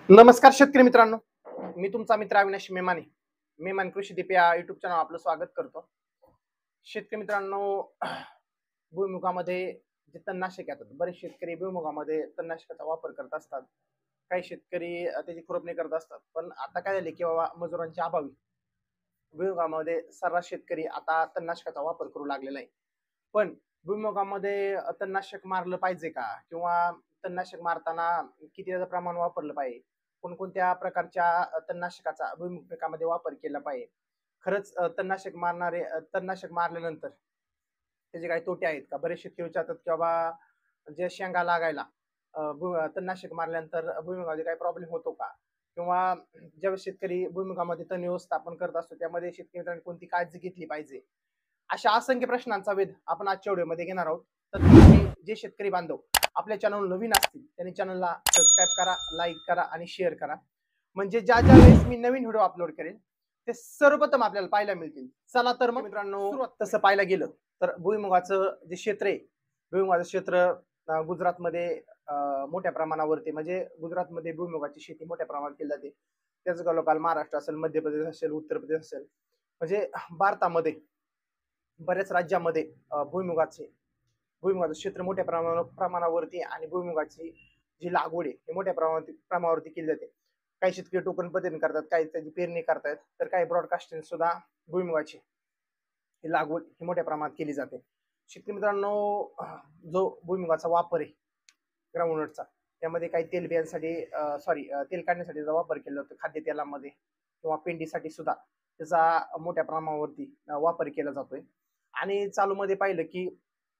नमस्कार शेतकरी मित्रांनो, मी तुमचा मित्र अविनाश मेमाने. मेमान कृषी दीप या युट्यूब चॅनल आपलं स्वागत करतो. शेतकरी मित्रांनो, भुईमुगामध्ये जे तणनाशक येतात, बरेच शेतकरी भुईमुगामध्ये तणनाशकाचा वापर करत असतात. काही शेतकरी त्याची खुरपणी करत असतात. पण आता काय झाले की बाबा मजुरांच्या अभावी भुईमुगामध्ये सर्रास शेतकरी आता तणनाशकाचा वापर करू लागलेला आहे. पण भुईमुगामध्ये तणनाशक मारलं पाहिजे का? किंवा तणनाशक मारताना किती त्याचं प्रमाण वापरलं पाहिजे? कोणकोणत्या प्रकारच्या तणनाशकाचा भुईमुग पिकामध्ये वापर केला पाहिजे? खरंच तणनाशक मारल्यानंतर त्याचे काही तोटे आहेत का? बरेच शेतकरी विचारतात की बाबा जे शेंगा लागायला तणनाशक मारल्यानंतर भुईमुगामध्ये काही प्रॉब्लेम होतो का? किंवा ज्यावेळेस शेतकरी भुईमुगामध्ये तण व्यवस्थापन करत असतो त्यामध्ये शेतकरी मित्रांनी कोणती काळजी घेतली पाहिजे? अशा असंख्य प्रश्नांचा वेध आपण आजच्या व्हिडिओमध्ये घेणार आहोत. तर तुम्ही जे शेतकरी बांधव आपल्या चॅनल नवीन असतील त्यांनी चॅनलला सबस्क्राईब करा, लाईक करा आणि शेअर करा. म्हणजे ज्या ज्या वेळेस मी नवीन व्हिडिओ अपलोड करेन ते सर्वप्रथम आपल्याला पाहायला मिळतील. चला तर मग मित्रांनो, तसं पाहायला गेलं तर भुईमुगाचं जे क्षेत्र आहे, भुईमुगाचं क्षेत्र गुजरातमध्ये मोठ्या प्रमाणावरती, म्हणजे गुजरातमध्ये भुईमुगाची शेती मोठ्या प्रमाणात केली जाते. त्याच गलोकाल महाराष्ट्र असेल, मध्य प्रदेश असेल, उत्तर प्रदेश असेल, म्हणजे भारतामध्ये बऱ्याच राज्यामध्ये भुईमुगाचं क्षेत्र मोठ्या प्रमाणावरती आणि भुईमुगाची जी लागवड आहे ही मोठ्या प्रमाणावरती केली जाते. काही शेतकरी टोकन पद्धतीने करतात, काही त्याची पेरणी करतात, तर काही ब्रॉडकास्टिंग सुद्धा भुईमुगाची ही लागवड ही मोठ्या प्रमाणात केली जाते. शेतकरी मित्रांनो, जो भुईमुगाचा वापर आहे ग्राउंडनटचा, त्यामध्ये काही तेलबियांसाठी तेल काढण्यासाठी वापर केला जातो, खाद्यतेलामध्ये किंवा पेंडीसाठी सुद्धा त्याचा मोठ्या प्रमाणावरती वापर केला जातोय. आणि चालूमध्ये पाहिलं की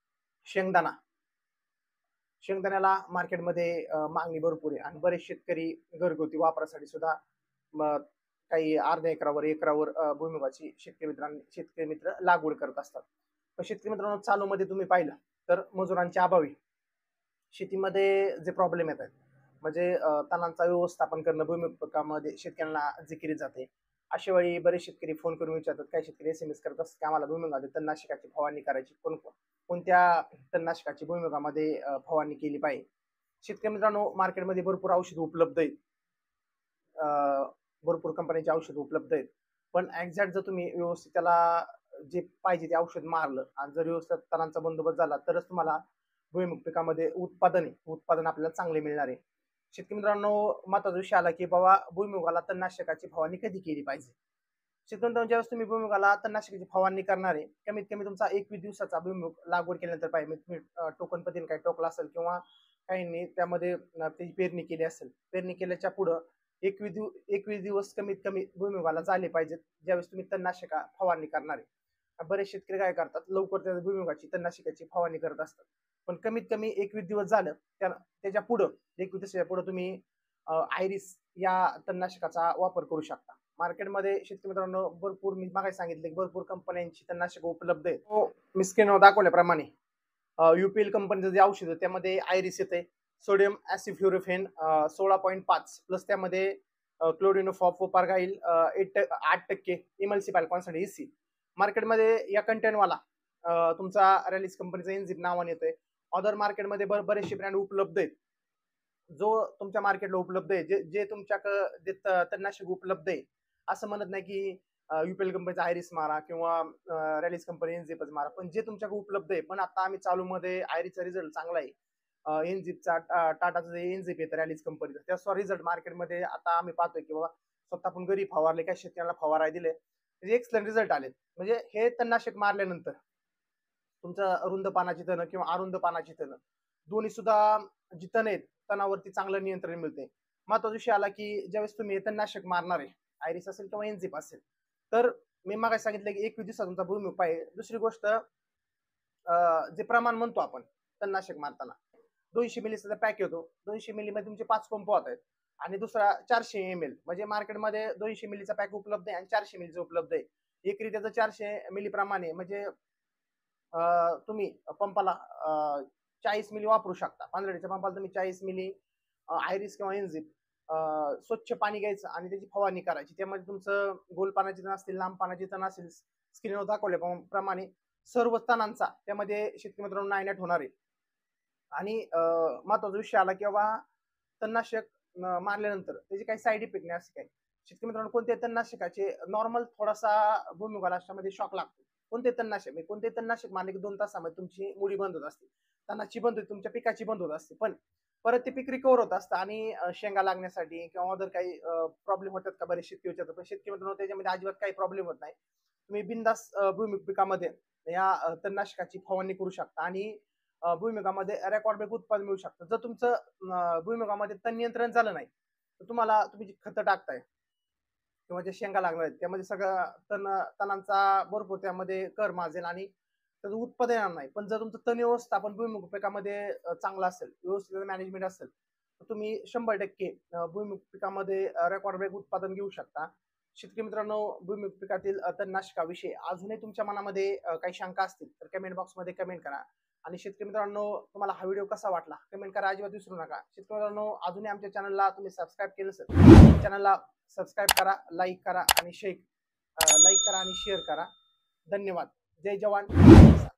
शेंगदाण्याला मार्केटमध्ये मागणी भरपूर आहे आणि बरेच शेतकरी घरगुती वापरासाठी सुद्धा काही अर्ध्या एकरावर भुईमुगाची शेतकरी मित्र लागवड करत असतात. पण शेतकरी मित्रांनो, चालूमध्ये तुम्ही पाहिलं तर मजुरांच्या अभावी शेतीमध्ये जे प्रॉब्लेम येत आहेत, म्हणजे तणांचा व्यवस्थापन करणं भुईमुग पिकामध्ये शेतकऱ्यांना जिकिरी जाते. अशा वेळी बरेच शेतकरी फोन करून विचारतात, काही शेतकरी SMS करत असतात की आम्हाला भुईमुगामध्ये तणनाशकाची फवारणी करायची, कोणत्या तणनाशकाची भुईमुगामध्ये फवारणी केली पाहिजे. शेतकरी मित्रांनो, मार्केटमध्ये भरपूर औषध उपलब्ध आहेत, भरपूर कंपन्यांची औषध उपलब्ध आहेत. पण एक्झॅक्ट जर तुम्ही व्यवस्थित त्याला जे पाहिजे ते औषध मारलं आणि जर व्यवस्थित तणांचा बंदोबस्त झाला तरच तुम्हाला भुईमुग पिकामध्ये उत्पादन आपल्याला चांगले मिळणार आहे. शेतकरी मित्रांनो, महत्वाचा विषय आला की बाबा भुईमुगाला तणनाशकाची फवारणी कधी केली पाहिजे. शेतकरी ज्यावेळेस तुम्ही भुईमुगाला तणनाशकाची फवारणी करणार आहे, कमीत कमी तुमचा 21 दिवसाचा भुईमुग लागवड केल्यानंतर पाहिजे. तुम्ही टोकन पद्धतीने काही टोकला असेल किंवा काहींनी त्यामध्ये त्याची पेरणी केली असेल, पेरणी केल्याच्या पुढं 21 दिवस कमीत कमी भुईमुगाला झाले पाहिजेत ज्यावेळेस तुम्ही तणनाशका फवारणी करणार आहे. बरेच शेतकरी काय करतात, लवकर त्या भुईमुगाची तणनाशकाची फवारणी करत असतात. पण कमीत कमी 21 दिवस झालं त्याच्या पुढं 21 दिवसाच्या पुढे तुम्ही आयरिस या तणनाशकाचा वापर करू शकता. मार्केटमध्ये शेतकरी मित्रांनो भरपूर, मी मागे सांगितले भरपूर कंपन्यांची तणनाशक उपलब्ध आहेत. मी स्क्रीनवर दाखवल्याप्रमाणे UPL कंपनीचं जे औषध आहे त्यामध्ये आयरिस येते, सोडियम ऍसिफ्लोरोफेन 16.5 प्लस त्यामध्ये क्लोरिनोफॉर्पारगाइल 8% इमल्सिफायल कॉन्सन्ट्रेट EC. मार्केटमध्ये या कंटेनवाला तुमचा रॅलिस कंपनीचा एनझिप नावाने येतोय. अदर मार्केटमध्ये बरेचसे ब्रँड उपलब्ध आहेत. जो तुमच्या मार्केटला उपलब्ध आहे, जे तुमच्याकडे तणनाशक उपलब्ध आहे, असं म्हणत नाही की UPL कंपनीचा आयरिस मारा किंवा रॅलिस कंपनी एनझिपच मारा, पण जे तुमच्याकडे उपलब्ध आहे. पण आता आम्ही चालूमध्ये आयरिसचा रिझल्ट चांगला आहे. एनझिपचा टाटाचं जे एनझिप येतं रॅलिस कंपनीचं, त्याचा रिझल्ट मार्केटमध्ये आता आम्ही पाहतोय की बाबा स्वतः आपण घरी फवारले, काही शेतकऱ्यांना फवाराय दिले, म्हणजे एक्सलंट रिझल्ट आले. म्हणजे हे तणनाशक मारल्यानंतर तुमचं रुंद पानाची तण किंवा अरुंद पानाची तण दोन्ही सुद्धा जी तण आहेत तणावरती चांगलं नियंत्रण मिळते. महत्वाचा विषय आला की ज्यावेळेस तुम्ही तणनाशक मारणार आहे, आयरिस असेल किंवा एनझिप असेल, तर मी मागे सांगितलं की 21 दिवसात तुमचा भुईमुग पाहिजे. दुसरी गोष्ट, जे प्रमाण म्हणतो आपण तणनाशक मारताना 200 मिलीचा पॅक येतो, 200 मिली मध्ये तुमचे 5 पंप होत आहेत आणि दुसरा 400 ml, म्हणजे मार्केटमध्ये 200 मिलीचा पॅक उपलब्ध आहे आणि 400 मिलीचा उपलब्ध आहे. एकरी त्याचं 400 मिली प्रमाणे, म्हणजे तुम्ही पंपाला 40 मिली वापरू शकता. 15 लिटरच्या पंपाला तुम्ही 40 मिली आयरिस किंवा एनझिप स्वच्छ पाणी घ्यायचं आणि त्याची फवारणी करायची. त्यामध्ये तुमचं गोल पानाची तण असतील, लांब पानाची तण असेल, स्क्रीनवर दाखवल्याप्रमाणे सर्व तणांचा त्यामध्ये शेतकरी मित्रांनो नायनाट होणार आहे. आणि महत्वाचा विषय आला की बाबा तणनाशक मारल्यानंतर त्याचे काही साईड इफेक्ट नाही असं काही. शेतकरी मित्रांनो, कोणत्याही तणनाशकाचे नॉर्मल थोडासा भुईमुगाला अशामध्ये शॉक लागतो. कोणते तणनाशक मारले की 2 तासामध्ये तुमची मुळी बंद होत असते, तणाची बंद होते, तुमच्या पिकाची बंद होत असते. पण परत ते पीक रिकव्हर होत असतं आणि शेंगा लागण्यासाठी किंवा अदर काही प्रॉब्लेम होतात का बरेच शेतकरी विचारतात. पण शेतकरी मित्रांनो, त्याच्यामध्ये अजिबात काही प्रॉब्लेम होत नाही. तुम्ही बिनधास्त भुईमुग पिकामध्ये या तणनाशकाची फवारणी करू शकता आणि भुईमुगामध्ये रेकॉर्ड ब्रेक उत्पादन मिळू शकतं. जर तुमचं भुईमुगामध्ये तण नियंत्रण झालं नाही, तर तुम्ही जी खतं टाकताय किंवा जे शेंगा लागणार आहेत त्यामध्ये सगळं तणांचा भरपूर त्यामध्ये कर माजेल आणि त्याचं उत्पादन येणार नाही. पण जर तुमचं तण व्यवस्थापन भुईमुग पिकामध्ये चांगलं असेल, व्यवस्थित मॅनेजमेंट असेल, तर तुम्ही 100% भुईमुग पिकामध्ये रेकॉर्ड ब्रेक उत्पादन घेऊ शकता. शेतकरी मित्रांनो, भुईमुग पिकातील तणनाशकाविषयी अजूनही तुमच्या मनामध्ये काही शंका असतील तर कमेंट बॉक्समध्ये कमेंट करा. आणि शेतकरी मित्रांनो, तुम्हाला हा व्हिडिओ कसा वाटला कमेंट करा, अजिबात विसरू नका. शेतकरी मित्रांनो, अजूनही आमच्या चॅनलला तुम्ही सबस्क्राईब केलं असेल, चॅनलला सबस्क्राईब करा, लाईक करा आणि शेअर करा. धन्यवाद. जय जवान जय किसान.